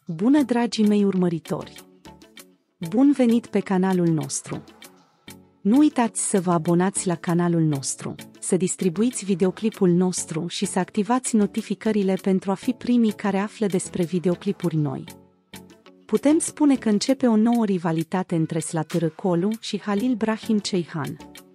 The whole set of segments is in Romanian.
Bună, dragii mei urmăritori! Bun venit pe canalul nostru! Nu uitați să vă abonați la canalul nostru, să distribuiți videoclipul nostru și să activați notificările pentru a fi primii care află despre videoclipuri noi. Putem spune că începe o nouă rivalitate între Slatârâcolu și Halil Brahim Ceyhan.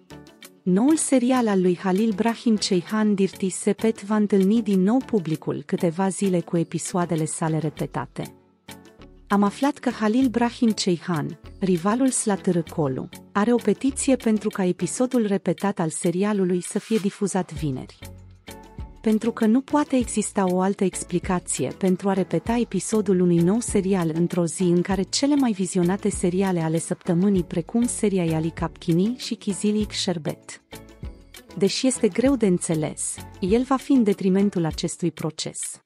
Noul serial al lui Halil Brahim Ceyhan, Dirty Sepet, va întâlni din nou publicul câteva zile cu episoadele sale repetate. Am aflat că Halil Brahim Ceyhan, rivalul Slatârâcolu, are o petiție pentru ca episodul repetat al serialului să fie difuzat vineri. Pentru că nu poate exista o altă explicație pentru a repeta episodul unui nou serial într-o zi în care cele mai vizionate seriale ale săptămânii, precum seria Yali Kapkini și Kizillik Sherbet. Deși este greu de înțeles, el va fi în detrimentul acestui proces.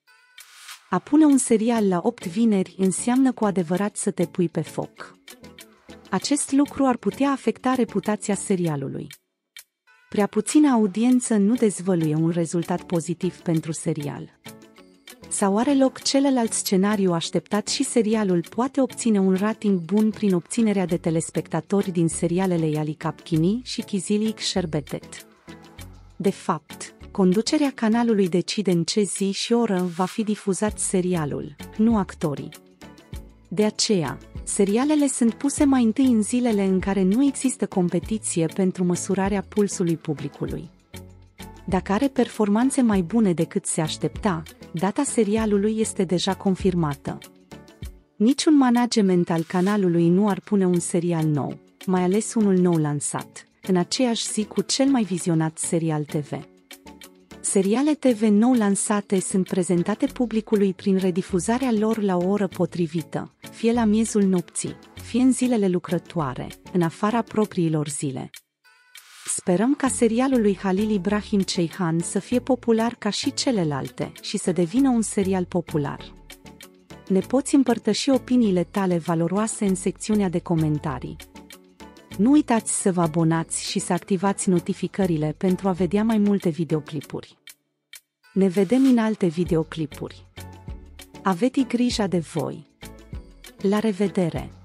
A pune un serial la 8 vineri înseamnă cu adevărat să te pui pe foc. Acest lucru ar putea afecta reputația serialului. Prea puțină audiență nu dezvăluie un rezultat pozitiv pentru serial. Sau are loc celălalt scenariu așteptat și serialul poate obține un rating bun prin obținerea de telespectatori din serialele Yali Kapkini și Kizillik Sherbet. De fapt, conducerea canalului decide în ce zi și oră va fi difuzat serialul, nu actorii. De aceea, serialele sunt puse mai întâi în zilele în care nu există competiție pentru măsurarea pulsului publicului. Dacă are performanțe mai bune decât se aștepta, data serialului este deja confirmată. Niciun management al canalului nu ar pune un serial nou, mai ales unul nou lansat, în aceeași zi cu cel mai vizionat serial TV. Seriale TV nou lansate sunt prezentate publicului prin redifuzarea lor la o oră potrivită, fie la miezul nopții, fie în zilele lucrătoare, în afara propriilor zile. Sperăm ca serialul lui Halil Brahim Ceyhan să fie popular ca și celelalte și să devină un serial popular. Ne poți împărtăși opiniile tale valoroase în secțiunea de comentarii. Nu uitați să vă abonați și să activați notificările pentru a vedea mai multe videoclipuri. Ne vedem în alte videoclipuri. Aveți grijă de voi! La revedere!